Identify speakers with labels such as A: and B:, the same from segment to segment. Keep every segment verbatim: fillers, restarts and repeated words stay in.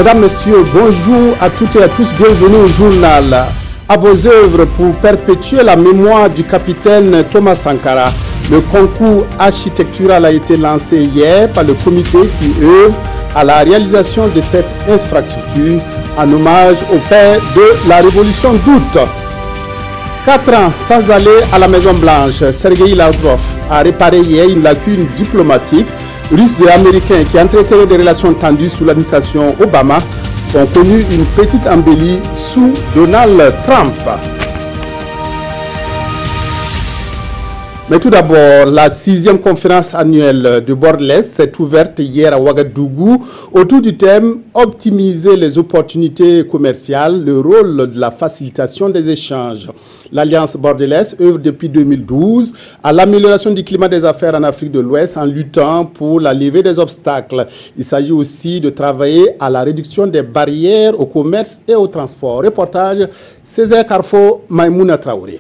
A: Mesdames, Messieurs, bonjour à toutes et à tous, bienvenue au journal. À vos œuvres pour perpétuer la mémoire du capitaine Thomas Sankara. Le concours architectural a été lancé hier par le comité qui œuvre à la réalisation de cette infrastructure en hommage au père de la Révolution d'août. Quatre ans sans aller à la Maison Blanche, Sergei Lavrov a réparé hier une lacune diplomatique. Russes et Américains qui entretenaient des relations tendues sous l'administration Obama ont connu une petite embellie sous Donald Trump. Mais tout d'abord, la sixième conférence annuelle de Bordelais s'est ouverte hier à Ouagadougou autour du thème « Optimiser les opportunités commerciales, le rôle de la facilitation des échanges ». L'Alliance bordelaise œuvre depuis deux mille douze à l'amélioration du climat des affaires en Afrique de l'Ouest en luttant pour la levée des obstacles. Il s'agit aussi de travailler à la réduction des barrières au commerce et au transport. Reportage Césaire Carrefour, Maïmouna Traoré.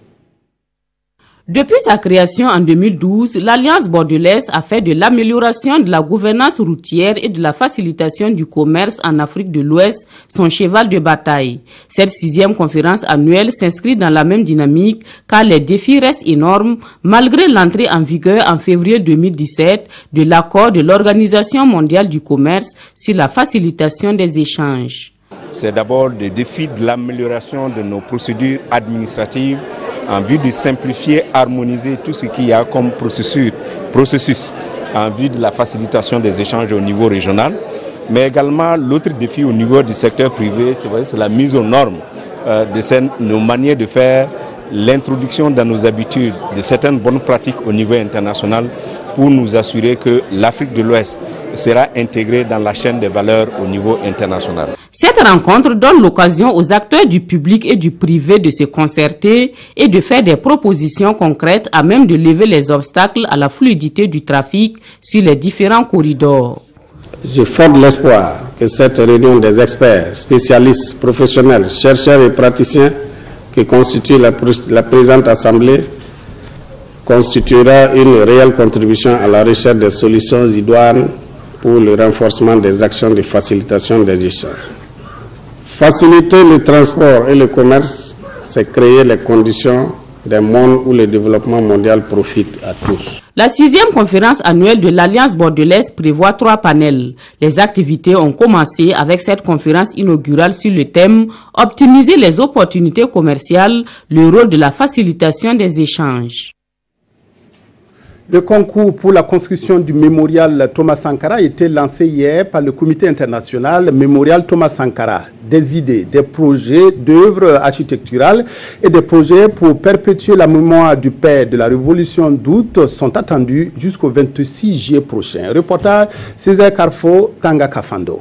B: Depuis sa création en deux mille douze, l'Alliance bordelaise a fait de l'amélioration de la gouvernance routière et de la facilitation du commerce en Afrique de l'Ouest son cheval de bataille. Cette sixième conférence annuelle s'inscrit dans la même dynamique car les défis restent énormes malgré l'entrée en vigueur en février deux mille dix-sept de l'accord de l'Organisation mondiale du commerce sur la facilitation des échanges.
C: C'est d'abord le défi de l'amélioration de nos procédures administratives en vue de simplifier, harmoniser tout ce qu'il y a comme processus, processus en vue de la facilitation des échanges au niveau régional. Mais également, l'autre défi au niveau du secteur privé, c'est la mise aux normes euh, de ces, nos manières de faire, l'introduction dans nos habitudes de certaines bonnes pratiques au niveau international pour nous assurer que l'Afrique de l'Ouest sera intégrée dans la chaîne des valeurs au niveau international.
B: Cette rencontre donne l'occasion aux acteurs du public et du privé de se concerter et de faire des propositions concrètes à même de lever les obstacles à la fluidité du trafic sur les différents corridors.
A: Je fonde l'espoir que cette réunion des experts, spécialistes, professionnels, chercheurs et praticiens qui constitue la, la présente assemblée constituera une réelle contribution à la recherche des solutions idoines pour le renforcement des actions de facilitation des échanges. Faciliter le transport et le commerce, c'est créer les conditions d'un monde où le développement mondial profite à tous.
B: La sixième conférence annuelle de l'Alliance bordelaise prévoit trois panels. Les activités ont commencé avec cette conférence inaugurale sur le thème « Optimiser les opportunités commerciales, le rôle de la facilitation des échanges ».
A: Le concours pour la construction du mémorial Thomas Sankara a été lancé hier par le comité international Mémorial Thomas Sankara. Des idées, des projets d'œuvres architecturales et des projets pour perpétuer la mémoire du père de la Révolution d'août sont attendus jusqu'au vingt-six juillet prochain. Reportage Césaire Carrefour, Tanga Kafando.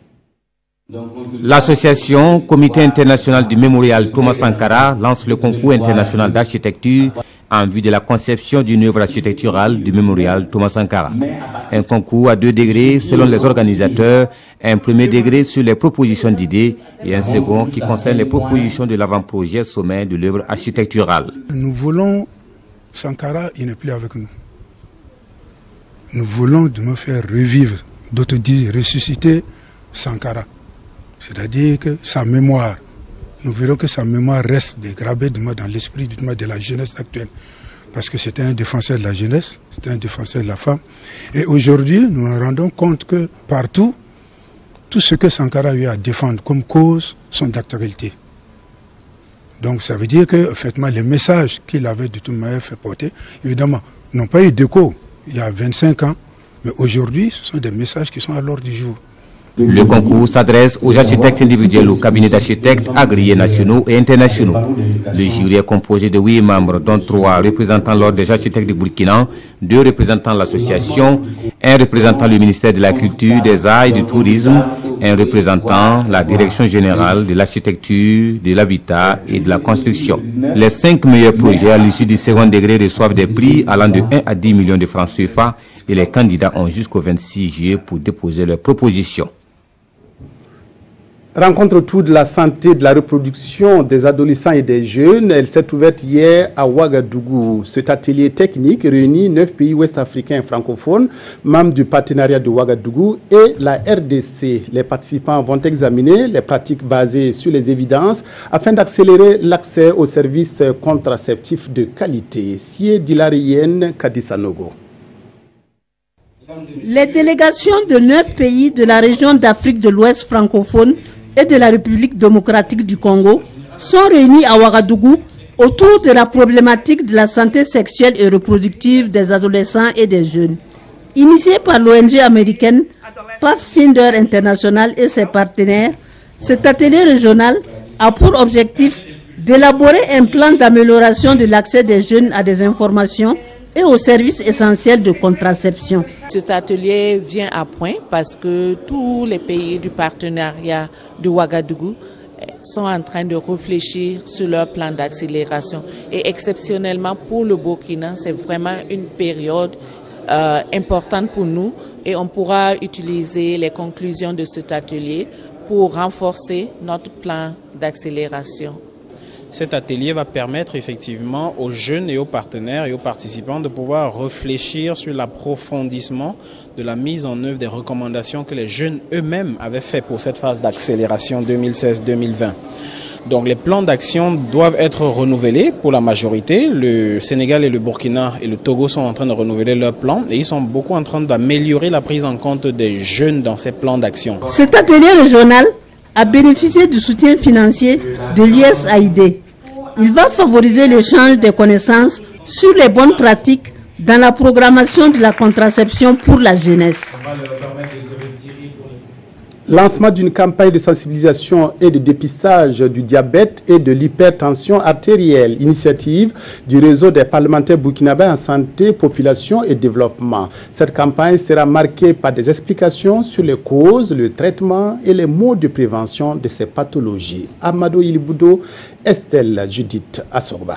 D: L'association Comité international du mémorial Thomas Sankara lance le concours international d'architecture en vue de la conception d'une œuvre architecturale du mémorial Thomas Sankara. Un concours à deux degrés selon les organisateurs, un premier degré sur les propositions d'idées et un second qui concerne les propositions de l'avant-projet sommet de l'œuvre architecturale.
E: Nous voulons Sankara, il n'est plus avec nous. Nous voulons de nous faire revivre, d'autres disent ressusciter Sankara. C'est-à-dire que sa mémoire, nous verrons que sa mémoire reste dégravée dans l'esprit de la jeunesse actuelle. Parce que c'était un défenseur de la jeunesse, c'était un défenseur de la femme. Et aujourd'hui, nous nous rendons compte que partout, tout ce que Sankara a eu à défendre comme cause sont d'actualité. Donc ça veut dire que, effectivement, les messages qu'il avait de toute manière fait porter, évidemment, n'ont pas eu d'écho il y a vingt-cinq ans, mais aujourd'hui, ce sont des messages qui sont à l'ordre du jour.
D: Le concours s'adresse aux architectes individuels, aux cabinets d'architectes agréés nationaux et internationaux. Le jury est composé de huit membres, dont trois représentant l'ordre des architectes du Burkina, deux représentants l'association, un représentant le ministère de la Culture, des Arts et du Tourisme, un représentant la Direction générale de l'architecture, de l'habitat et de la construction. Les cinq meilleurs projets à l'issue du second degré reçoivent des prix allant de un à dix millions de francs C F A et les candidats ont jusqu'au vingt-six juillet pour déposer leurs propositions.
A: Rencontre autour de la santé, de la reproduction des adolescents et des jeunes. Elle s'est ouverte hier à Ouagadougou. Cet atelier technique réunit neuf pays ouest-africains francophones, membres du partenariat de Ouagadougou et la R D C. Les participants vont examiner les pratiques basées sur les évidences afin d'accélérer l'accès aux services contraceptifs de qualité. Sié Dilarienne Kadisanogo.
F: Les délégations de neuf pays de la région d'Afrique de l'Ouest francophone et de la République démocratique du Congo sont réunies à Ouagadougou autour de la problématique de la santé sexuelle et reproductive des adolescents et des jeunes. Initiée par l'O N G américaine Pathfinder International et ses partenaires, cet atelier régional a pour objectif d'élaborer un plan d'amélioration de l'accès des jeunes à des informations et aux services essentiels de contraception.
G: Cet atelier vient à point parce que tous les pays du partenariat de Ouagadougou sont en train de réfléchir sur leur plan d'accélération. Et exceptionnellement pour le Burkina, c'est vraiment une période euh, importante pour nous et on pourra utiliser les conclusions de cet atelier pour renforcer notre plan d'accélération.
H: Cet atelier va permettre effectivement aux jeunes et aux partenaires et aux participants de pouvoir réfléchir sur l'approfondissement de la mise en œuvre des recommandations que les jeunes eux-mêmes avaient fait pour cette phase d'accélération deux mille seize deux mille vingt. Donc les plans d'action doivent être renouvelés pour la majorité. Le Sénégal et le Burkina et le Togo sont en train de renouveler leurs plans et ils sont beaucoup en train d'améliorer la prise en compte des jeunes dans ces plans d'action.
F: Cet atelier régional a bénéficié du soutien financier de l'U S A I D. Il va favoriser l'échange des connaissances sur les bonnes pratiques dans la programmation de la contraception pour la jeunesse.
A: Lancement d'une campagne de sensibilisation et de dépistage du diabète et de l'hypertension artérielle, initiative du réseau des parlementaires burkinabés en santé, population et développement. Cette campagne sera marquée par des explications sur les causes, le traitement et les modes de prévention de ces pathologies. Amadou Iliboudo, Estelle Judith Assorba.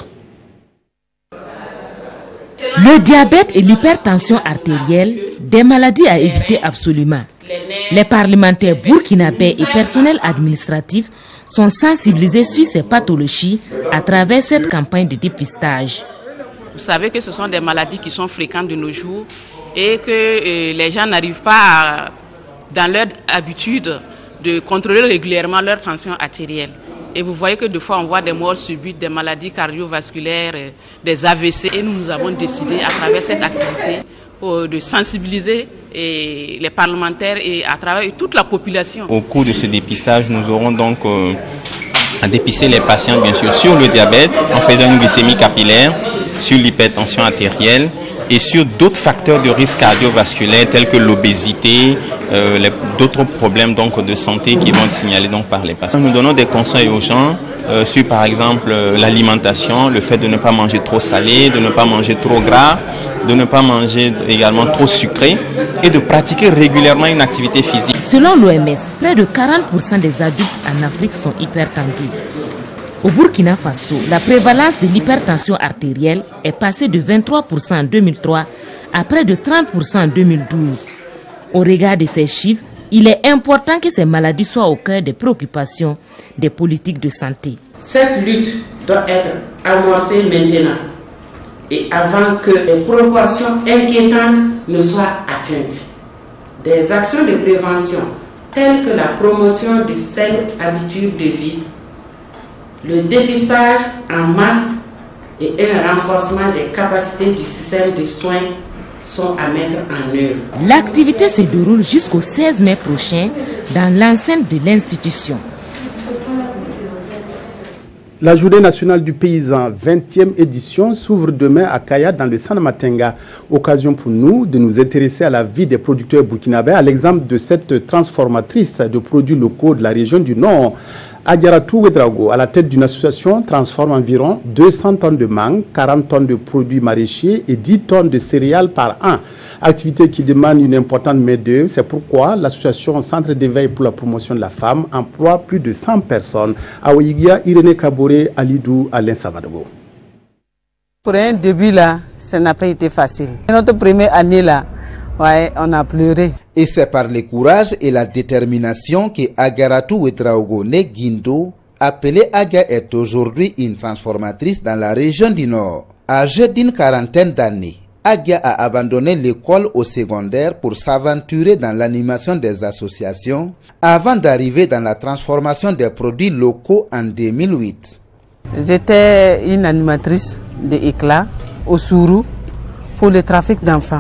I: Le diabète et l'hypertension artérielle, des maladies à éviter absolument. Les parlementaires burkinabés et personnels administratifs sont sensibilisés sur ces pathologies à travers cette campagne de dépistage.
B: Vous savez que ce sont des maladies qui sont fréquentes de nos jours et que euh, les gens n'arrivent pas, à, dans leur habitude, de contrôler régulièrement leur tension artérielle. Et vous voyez que des fois on voit des morts subites, des maladies cardiovasculaires, euh, des A V C. Et nous, nous avons décidé à travers cette activité euh, de sensibiliser et les parlementaires et à travers toute la population.
J: Au cours de ce dépistage, nous aurons donc euh, à dépister les patients bien sûr sur le diabète en faisant une glycémie capillaire, sur l'hypertension artérielle et sur d'autres facteurs de risque cardiovasculaire tels que l'obésité, euh, d'autres problèmes donc de santé qui vont être signalés donc par les patients. Nous donnons des conseils aux gens euh, sur par exemple euh, l'alimentation, le fait de ne pas manger trop salé, de ne pas manger trop gras, de ne pas manger également trop sucré et de pratiquer régulièrement une activité physique.
I: Selon l'O M S, près de quarante pour cent des adultes en Afrique sont hypertendus. Au Burkina Faso, la prévalence de l'hypertension artérielle est passée de vingt-trois pour cent en deux mille trois à près de trente pour cent en deux mille douze. Au regard de ces chiffres, il est important que ces maladies soient au cœur des préoccupations des politiques de santé.
K: Cette lutte doit être amorcée maintenant et avant que les proportions inquiétantes ne soient atteintes. Des actions de prévention telles que la promotion de saines habitudes de vie, le dépistage en masse et un renforcement des capacités du système de soins sont à mettre en œuvre.
I: L'activité se déroule jusqu'au seize mai prochain dans l'enceinte de l'institution.
A: La journée nationale du paysan, vingtième édition, s'ouvre demain à Kaya dans le Sanamatenga. Occasion pour nous de nous intéresser à la vie des producteurs burkinabés, à l'exemple de cette transformatrice de produits locaux de la région du Nord. Adjaratou Ouedraogo, à la tête d'une association, transforme environ deux cents tonnes de mangue, quarante tonnes de produits maraîchers et dix tonnes de céréales par an. Activité qui demande une importante main-d'œuvre. C'est pourquoi l'association Centre d'éveil pour la promotion de la femme emploie plus de cent personnes. À Ouigia, Irénée Kaboré, Alidou, Alain Savadago.
L: Pour un début là, ça n'a pas été facile. Notre première année là, Ouais, on a pleuré.
M: Et c'est par le courage et la détermination que Agaratou Ouedraogo Guindo, appelée Agia, est aujourd'hui une transformatrice dans la région du Nord. Âgée d'une quarantaine d'années, Agia a abandonné l'école au secondaire pour s'aventurer dans l'animation des associations avant d'arriver dans la transformation des produits locaux en deux mille huit.
L: J'étais une animatrice de Éclat au Sourou pour le trafic d'enfants.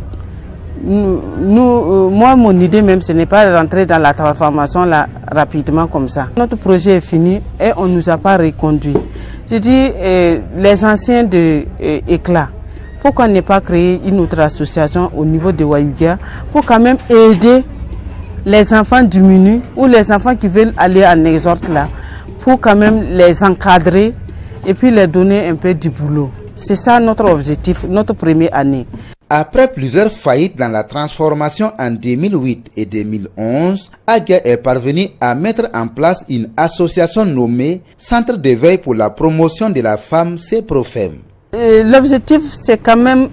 L: Nous, nous, euh, moi, mon idée même, ce n'est pas de rentrer dans la transformation là, rapidement comme ça. Notre projet est fini et on ne nous a pas reconduit. Je dis, euh, les anciens de euh, Éclat, pourquoi ne pas créer une autre association au niveau de Wayugia pour quand même aider les enfants diminués ou les enfants qui veulent aller en exhorte là, pour quand même les encadrer et puis leur donner un peu du boulot. C'est ça notre objectif, notre première année.
M: Après plusieurs faillites dans la transformation en deux mille huit et deux mille onze, Agia est parvenu à mettre en place une association nommée Centre de veille pour la promotion de la femme CEPROFEM.
L: L'objectif, c'est quand même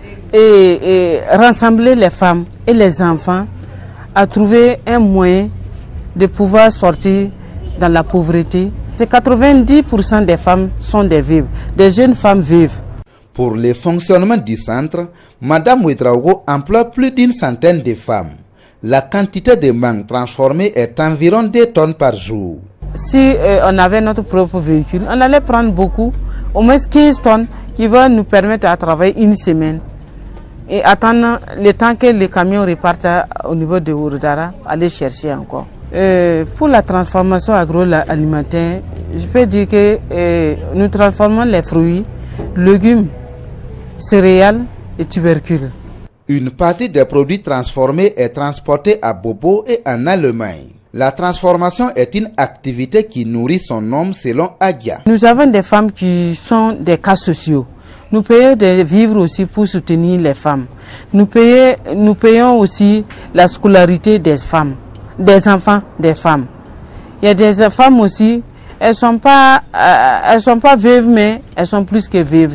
L: et, et rassembler les femmes et les enfants à trouver un moyen de pouvoir sortir dans la pauvreté. quatre-vingt-dix pour cent des femmes sont des veuves, des jeunes femmes veuves.
M: Pour le fonctionnement du centre, Madame Ouedraogo emploie plus d'une centaine de femmes. La quantité de mangue transformée est environ deux tonnes par jour.
L: Si euh, on avait notre propre véhicule, on allait prendre beaucoup, au moins quinze tonnes, qui vont nous permettre de travailler une semaine. Et attendre le temps que les camions repartent au niveau de Ouredara, aller chercher encore. Euh, pour la transformation agroalimentaire, je peux dire que euh, nous transformons les fruits, légumes, céréales et tubercules.
M: Une partie des produits transformés est transportée à Bobo et en Allemagne. La transformation est une activité qui nourrit son homme selon Agia.
L: Nous avons des femmes qui sont des cas sociaux. Nous payons des vivres aussi pour soutenir les femmes. Nous payons, nous payons aussi la scolarité des femmes, des enfants des femmes. Il y a des femmes aussi, elles ne sont pas, euh, elles sont pas veuves, mais elles sont plus que veuves.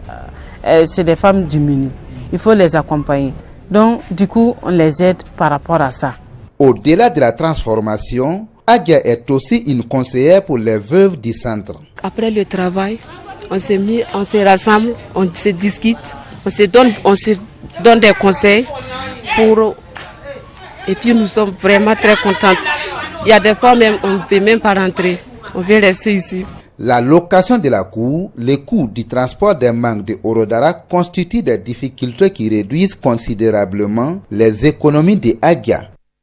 L: C'est des femmes diminuées. Il faut les accompagner. Donc, du coup, on les aide par rapport à ça.
M: Au-delà de la transformation, Agia est aussi une conseillère pour les veuves du centre.
N: Après le travail, on s'est mis, on se rassemble, on se discute, on se donne, on se donne des conseils pour. Et puis nous sommes vraiment très contentes. Il y a des fois même on ne peut même pas rentrer, on vient rester ici.
M: La location de la cour, les coûts du transport des mangues de Ouredara constituent des difficultés qui réduisent considérablement les économies de Agia.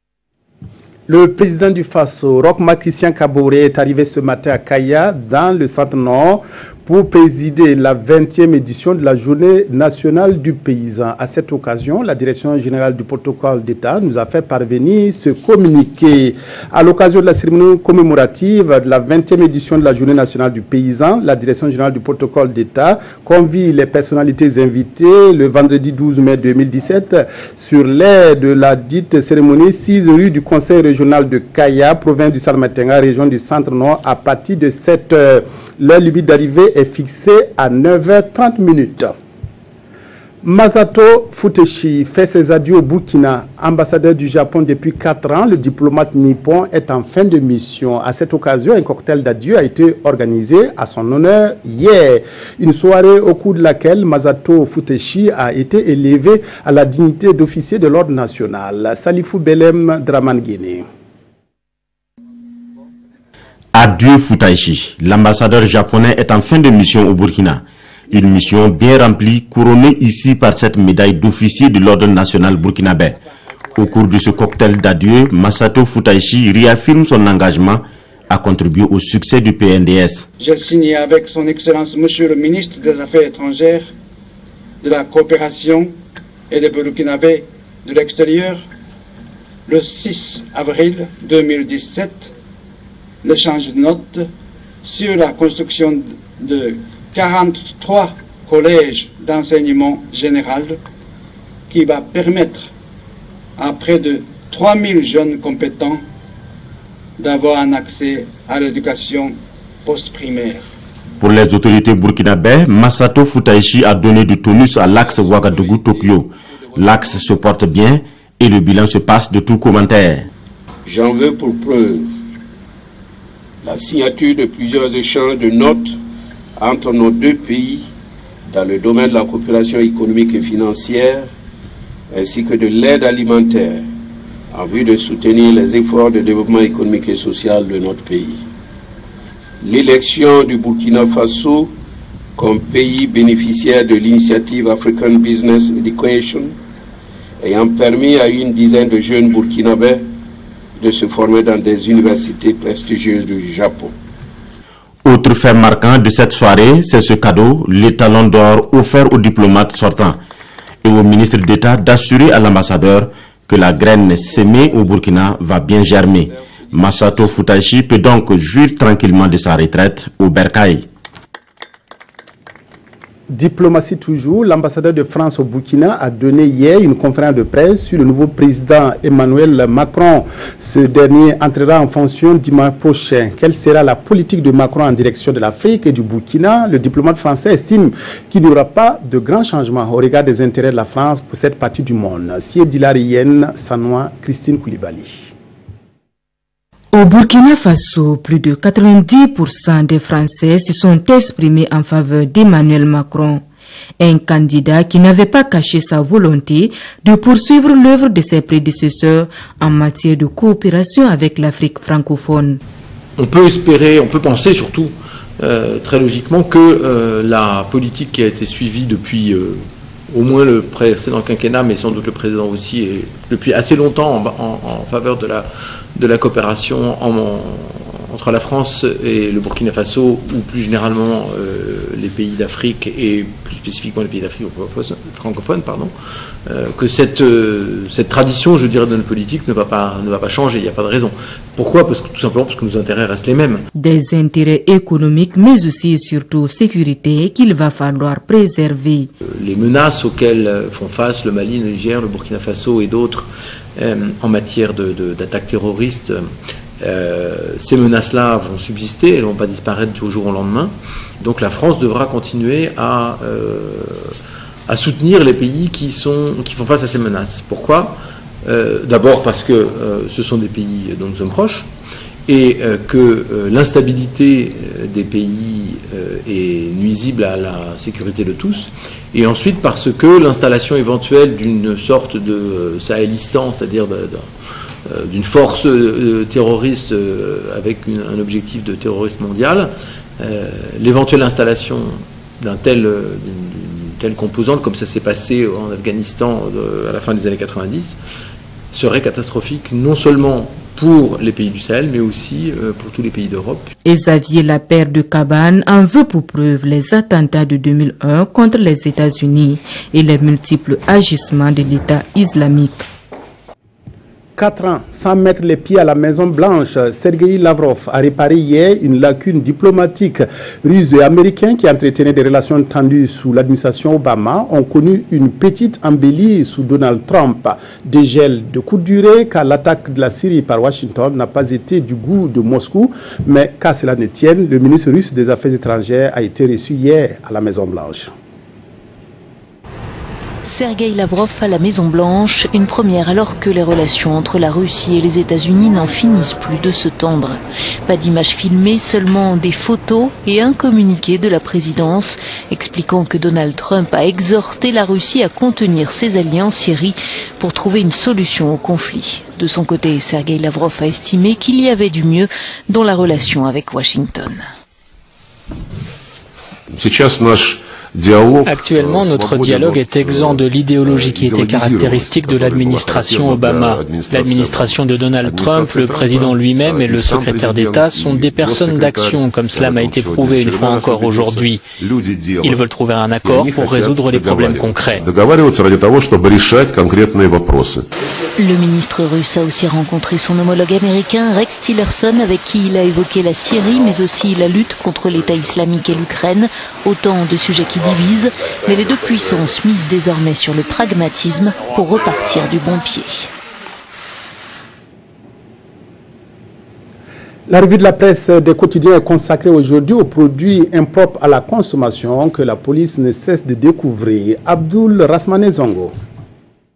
A: Le président du Faso, Roch-Marc Christian Kaboré, est arrivé ce matin à Kaya, dans le centre-nord, pour présider la vingtième édition de la Journée nationale du paysan. À cette occasion, la Direction générale du protocole d'État nous a fait parvenir ce communiqué. À l'occasion de la cérémonie commémorative de la vingtième édition de la Journée nationale du paysan, la Direction générale du protocole d'État convie les personnalités invitées le vendredi douze mai deux mille dix-sept sur l'aire de la dite cérémonie six rue du Conseil régional de Kaya, province du Salmatenga, région du centre-nord, à partir de sept heures. L'heure limite d'arrivée est fixée à neuf heures trente minutes. Masato Futeshi fait ses adieux au Burkina. Ambassadeur du Japon depuis quatre ans, le diplomate nippon est en fin de mission. À cette occasion, un cocktail d'adieu a été organisé à son honneur hier. Une soirée au cours de laquelle Masato Futeshi a été élevé à la dignité d'officier de l'ordre national. Salifou Belem Dramangene.
O: Adieu Futaishi, l'ambassadeur japonais est en fin de mission au Burkina. Une mission bien remplie, couronnée ici par cette médaille d'officier de l'ordre national burkinabé. Au cours de ce cocktail d'adieu, Masato Futaishi réaffirme son engagement à contribuer au succès du P N D S.
P: J'ai signé avec son Excellence Monsieur le ministre des Affaires étrangères, de la coopération et des Burkinabés de l'extérieur le six avril deux mille dix-sept l'échange de notes sur la construction de quarante-trois collèges d'enseignement général qui va permettre à près de trois mille jeunes compétents d'avoir un accès à l'éducation post-primaire.
O: Pour les autorités burkinabées, Masato Futaishi a donné du tonus à l'axe Ouagadougou-Tokyo. L'axe se porte bien et le bilan se passe de tout commentaire.
Q: J'en veux pour preuve la signature de plusieurs échanges de notes entre nos deux pays dans le domaine de la coopération économique et financière, ainsi que de l'aide alimentaire en vue de soutenir les efforts de développement économique et social de notre pays. L'élection du Burkina Faso comme pays bénéficiaire de l'initiative African Business Education ayant permis à une dizaine de jeunes burkinabés de se former dans des universités prestigieuses du Japon.
O: Autre fait marquant de cette soirée, c'est ce cadeau, l'étalon d'or offert aux diplomates sortants et au ministre d'État d'assurer à l'ambassadeur que la graine sémée au Burkina va bien germer. Massato Futaishi peut donc jouir tranquillement de sa retraite au Bercail.
A: Diplomatie toujours, l'ambassadeur de France au Burkina a donné hier une conférence de presse sur le nouveau président Emmanuel Macron. Ce dernier entrera en fonction dimanche prochain. Quelle sera la politique de Macron en direction de l'Afrique et du Burkina? Le diplomate français estime qu'il n'y aura pas de grands changements au regard des intérêts de la France pour cette partie du monde. Siedilarienne, Sanois, Christine Koulibaly.
R: Au Burkina Faso, plus de quatre-vingt-dix pour cent des Français se sont exprimés en faveur d'Emmanuel Macron, un candidat qui n'avait pas caché sa volonté de poursuivre l'œuvre de ses prédécesseurs en matière de coopération avec l'Afrique francophone.
S: On peut espérer, on peut penser surtout, euh, très logiquement, que euh, la politique qui a été suivie depuis euh, au moins le précédent quinquennat, mais sans doute le président aussi, et depuis assez longtemps en, en, en faveur de la de la coopération en, en, entre la France et le Burkina Faso, ou plus généralement euh, les pays d'Afrique, et plus spécifiquement les pays d'Afrique francophone, pardon, euh, que cette, euh, cette tradition, je dirais, de notre politique ne va pas, ne va pas changer, il n'y a pas de raison. Pourquoi? Parce que, tout simplement parce que nos intérêts restent les mêmes.
R: Des intérêts économiques, mais aussi et surtout sécurité qu'il va falloir préserver.
S: Les menaces auxquelles font face le Mali, le Niger, le Burkina Faso et d'autres euh, en matière de, de, d'attaques terroristes, euh, ces menaces-là vont subsister, elles ne vont pas disparaître du jour au lendemain. Donc la France devra continuer à, euh, à soutenir les pays qui, sont, qui font face à ces menaces. Pourquoi? Euh, D'abord parce que euh, ce sont des pays dont nous sommes proches et euh, que euh, l'instabilité des pays euh, est nuisible à la sécurité de tous, et ensuite parce que l'installation éventuelle d'une sorte de euh, Sahélistan, c'est-à-dire d'une force euh, terroriste euh, avec une, un objectif de terrorisme mondial, euh, l'éventuelle installation d'un tel, d'une telle composante, comme ça s'est passé en Afghanistan de, à la fin des années quatre-vingt-dix, serait catastrophique non seulement pour les pays du Sahel, mais aussi euh, pour tous les pays d'Europe.
R: Et Xavier Lapère de Cabane en veut pour preuve les attentats de deux mille un contre les États-Unis et les multiples agissements de l'État islamique.
A: Quatre ans sans mettre les pieds à la Maison Blanche, Sergueï Lavrov a réparé hier une lacune diplomatique. Russes et Américains qui entretenaient des relations tendues sous l'administration Obama ont connu une petite embellie sous Donald Trump. Dégel de courte durée car l'attaque de la Syrie par Washington n'a pas été du goût de Moscou, mais qu'à cela ne tienne, le ministre russe des Affaires étrangères a été reçu hier à la Maison Blanche.
T: Sergueï Lavrov à la Maison-Blanche, une première alors que les relations entre la Russie et les États-Unis n'en finissent plus de se tendre. Pas d'images filmées, seulement des photos et un communiqué de la présidence expliquant que Donald Trump a exhorté la Russie à contenir ses alliés en Syrie pour trouver une solution au conflit. De son côté, Sergueï Lavrov a estimé qu'il y avait du mieux dans la relation avec Washington.
U: Actuellement, notre dialogue est exempt de l'idéologie qui était caractéristique de l'administration Obama. L'administration de Donald Trump, le président lui-même et le secrétaire d'État sont des personnes d'action, comme cela m'a été prouvé une fois encore aujourd'hui. Ils veulent trouver un accord pour résoudre les problèmes concrets.
T: Le ministre russe a aussi rencontré son homologue américain Rex Tillerson, avec qui il a évoqué la Syrie, mais aussi la lutte contre l'État islamique et l'Ukraine, autant de sujets qui divisent, mais les deux puissances misent désormais sur le pragmatisme pour repartir du bon pied.
A: La revue de la presse des quotidiens est consacrée aujourd'hui aux produits impropres à la consommation que la police ne cesse de découvrir. Abdoul Rasmane Zongo.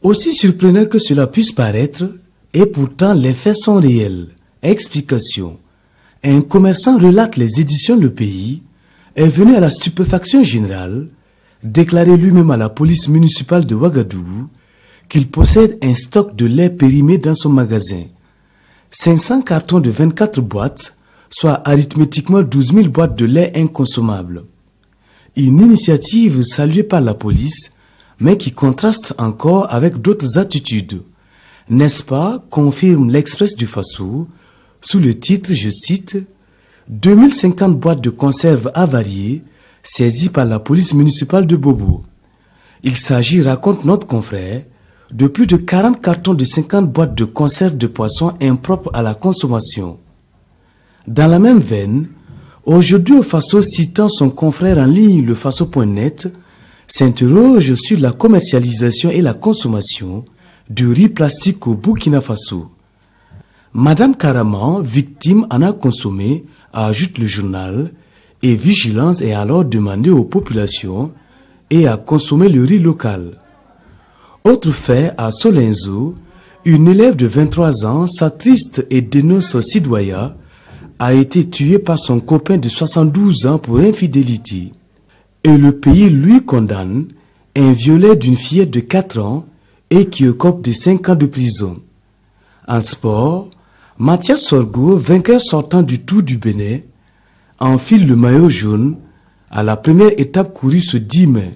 C: Aussi surprenant que cela puisse paraître, et pourtant les faits sont réels. Explication. Un commerçant relate les éditions Le Pays, est venu à la stupéfaction générale, déclarer lui-même à la police municipale de Ouagadougou qu'il possède un stock de lait périmé dans son magasin. cinq cents cartons de vingt-quatre boîtes, soit arithmétiquement douze mille boîtes de lait inconsommables. Une initiative saluée par la police, mais qui contraste encore avec d'autres attitudes. N'est-ce pas, confirme l'Express du Faso, sous le titre, je cite, « deux mille cinquante boîtes de conserve avariées saisies par la police municipale de Bobo ». Il s'agit, raconte notre confrère, de plus de quarante cartons de cinquante boîtes de conserve de poissons impropres à la consommation. Dans la même veine, aujourd'hui au Faso, citant son confrère en ligne le Faso point net, s'interroge sur la commercialisation et la consommation du riz plastique au Burkina Faso. Madame Karaman, victime, en a consommé, ajoute le journal, et vigilance est alors demandée aux populations et à consommer le riz local. Autre fait, à Solenzo, une élève de vingt-trois ans, s'attriste et dénonce Sidoya, a été tuée par son copain de soixante-douze ans pour infidélité. Et le pays lui condamne un violet d'une fillette de quatre ans et qui écope de cinq ans de prison. En sport, Mathias Sorgo, vainqueur sortant du Tour du Bénin, enfile le maillot jaune à la première étape courue ce dix mai.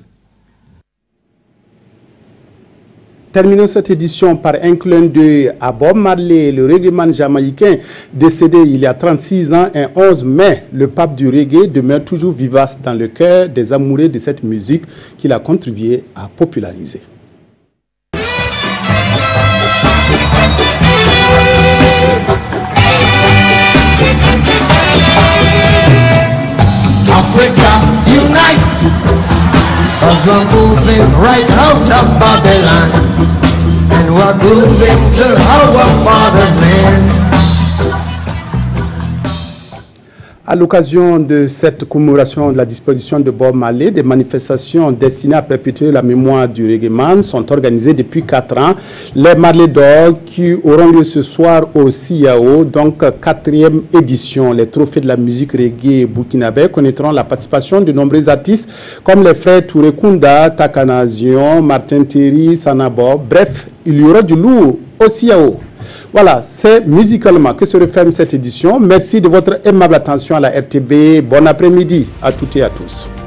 A: Terminons cette édition par un clin d'œil à Bob Marley, le reggaeman jamaïcain décédé il y a trente-six ans, un onze mai. Le pape du reggae demeure toujours vivace dans le cœur des amoureux de cette musique qu'il a contribué à populariser.
V: Africa unite, 'cause we're moving right out of Babylon, and we're moving to our father's land.
A: À l'occasion de cette commémoration de la disparition de Bob Marley, des manifestations destinées à perpétuer la mémoire du reggaeman sont organisées depuis quatre ans. Les Marley d'or qui auront lieu ce soir au C I A O, donc quatrième édition. Les trophées de la musique reggae burkinabé connaîtront la participation de nombreux artistes comme les frères Touré Kunda, Takanazion, Martin Terry, Sanabo. Bref, il y aura du lourd au C I A O. Voilà, c'est musicalement que se referme cette édition. Merci de votre aimable attention à la R T B. Bon après-midi à toutes et à tous.